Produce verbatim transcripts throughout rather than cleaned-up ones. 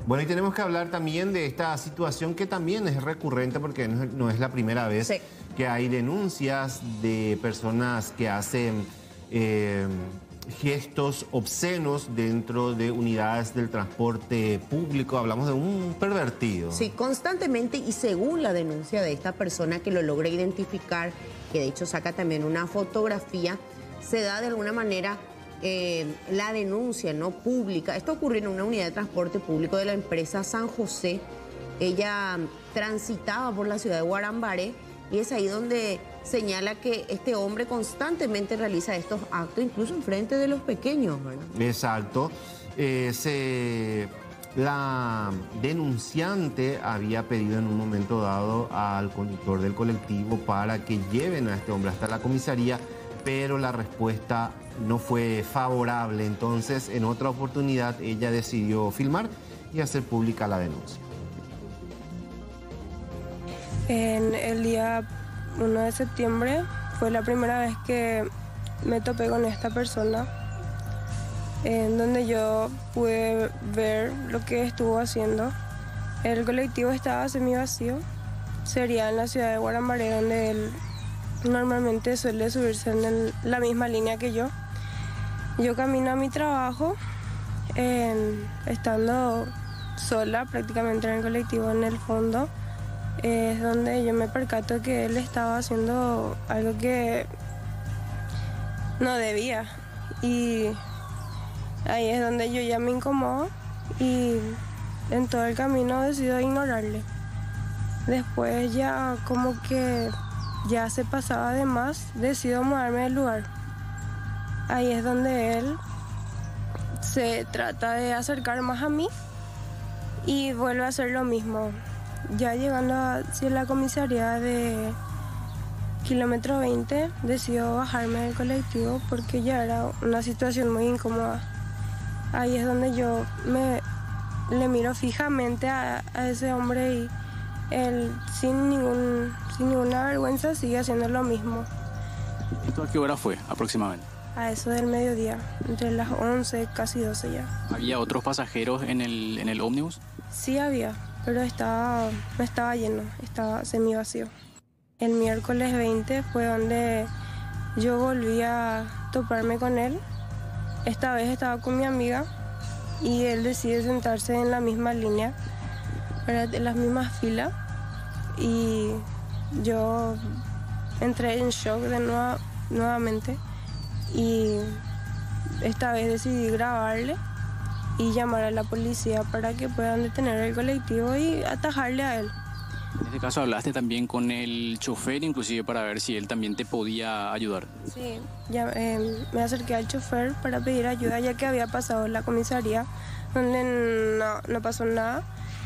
Bueno, y tenemos que hablar también de esta situación que también es recurrente porque no es, no es la primera vez Sí. que hay denuncias de personas que hacen eh, gestos obscenos dentro de unidades del transporte público. Hablamos de un pervertido. Sí, constantemente, y según la denuncia de esta persona que lo logra identificar, que de hecho saca también una fotografía, se da de alguna manera eh, la denuncia no pública. Esto ocurrió en una unidad de transporte público de la empresa San José. Ella transitaba por la ciudad de Guarambaré y es ahí donde señala que este hombre constantemente realiza estos actos, incluso en frente de los pequeños, ¿verdad? Exacto. Eh, se, la denunciante había pedido en un momento dado al conductor del colectivo para que lleven a este hombre hasta la comisaría, pero la respuesta no fue favorable. Entonces, en otra oportunidad, ella decidió filmar y hacer pública la denuncia. En el día uno de septiembre fue la primera vez que me topé con esta persona, en donde yo pude ver lo que estuvo haciendo. El colectivo estaba semi vacío, sería en la ciudad de Guarambaré, donde él normalmente suele subirse en el, la misma línea que yo. Yo camino a mi trabajo, en, estando sola prácticamente en el colectivo en el fondo. Es donde yo me percato que él estaba haciendo algo que no debía. Y ahí es donde yo ya me incomodo y en todo el camino decido ignorarle. Después ya como que ya se pasaba de más, decido mudarme del lugar. Ahí es donde él se trata de acercar más a mí y vuelve a hacer lo mismo. Ya llegando hacia la comisaría de kilómetro veinte, decido bajarme del colectivo porque ya era una situación muy incómoda. Ahí es donde yo me le miro fijamente a, a ese hombre y él sin, ningún, sin ninguna vergüenza sigue haciendo lo mismo. ¿Esto a qué hora fue aproximadamente? A eso del mediodía, entre las once, casi doce ya. ¿Había otros pasajeros en el, en el ómnibus? Sí había, pero estaba, no estaba lleno, estaba semi vacío. El miércoles veinte fue donde yo volví a toparme con él. Esta vez estaba con mi amiga y él decide sentarse en la misma línea, ¿verdad? En las mismas filas. Y yo entré en shock de nuevo, nuevamente y esta vez decidí grabarle y llamar a la policía para que puedan detener el colectivo y atajarle a él. En este caso hablaste también con el chofer, inclusive para ver si él también te podía ayudar. Sí, ya, eh, me acerqué al chofer para pedir ayuda ya que había pasado en la comisaría donde no, no pasó nada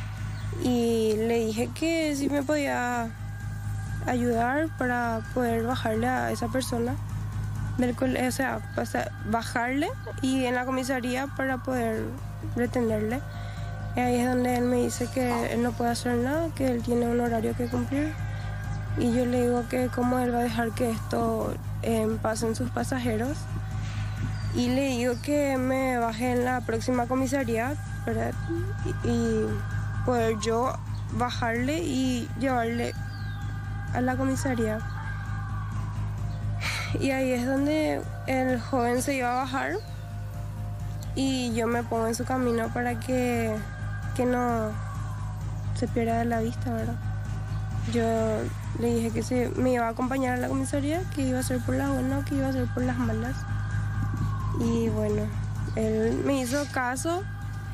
y le dije que sí me podía ayudar para poder bajarle a esa persona del cole, o sea, pasar, bajarle y en la comisaría para poder retenerle. Y ahí es donde él me dice que él no puede hacer nada, que él tiene un horario que cumplir. Y yo le digo que cómo él va a dejar que esto eh, pase en sus pasajeros. Y le digo que me baje en la próxima comisaría, ¿verdad? Y, y poder yo bajarle y llevarle a la comisaría. Y ahí es donde el joven se iba a bajar y yo me pongo en su camino para que, que no se pierda de la vista, ¿verdad? Yo le dije que si me iba a acompañar a la comisaría, que iba a ser por las buenas o que iba a ser por las malas. Y bueno, él me hizo caso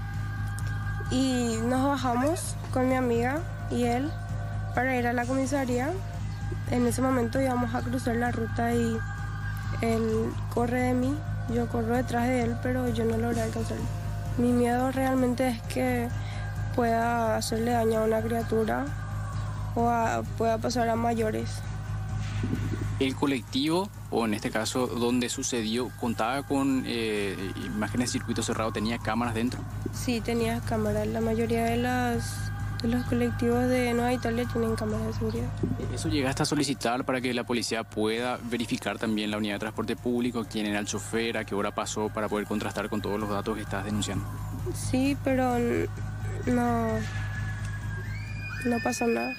y nos bajamos con mi amiga y él para ir a la comisaría. En ese momento íbamos a cruzar la ruta y él corre de mí, yo corro detrás de él, pero yo no logré alcanzarlo. Mi miedo realmente es que pueda hacerle daño a una criatura o a, pueda pasar a mayores. ¿El colectivo, o en este caso donde sucedió, contaba con eh, imágenes de circuito cerrado, tenía cámaras dentro? Sí, tenía cámaras. La mayoría de las de los colectivos de Nueva Italia tienen cámaras de seguridad. ¿Eso llegaste a solicitar para que la policía pueda verificar también la unidad de transporte público, quién era el chofer, a qué hora pasó, para poder contrastar con todos los datos que estás denunciando? Sí, pero No, no pasó nada.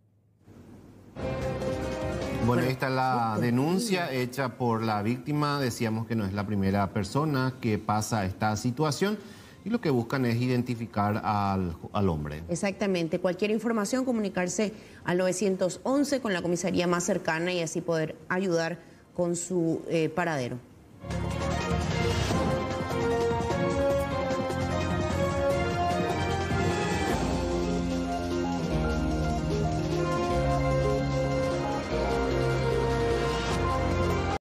Bueno, esta es la denuncia hecha por la víctima. Decíamos que no es la primera persona que pasa esta situación y lo que buscan es identificar al, al hombre. Exactamente. Cualquier información, comunicarse al nueve once con la comisaría más cercana y así poder ayudar con su eh, paradero.